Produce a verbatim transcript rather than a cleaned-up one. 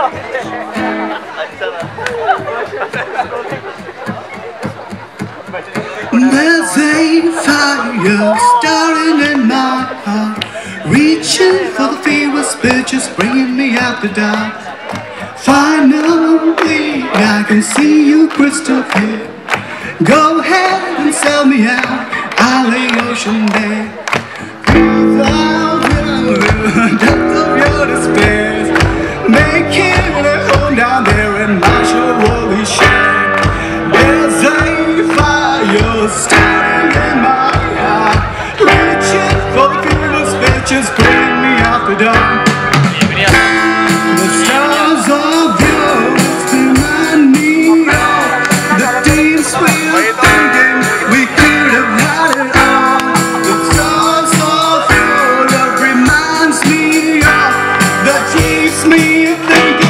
There's a fire starting in my heart, reaching for the fierce bitches, bringing me out the dark. Finally, I can see you crystal clear. Go ahead and sell me out, I'll lay ocean bare. Without the depth of your despair, making a home down there in my show share. There's a fire starting in my heart, reaching for the fierce bitches, bring me out the dark. The stars of yours remind me of the days we were thinking we could have had it all. The stars of your love reminds me of that keeps me thinking.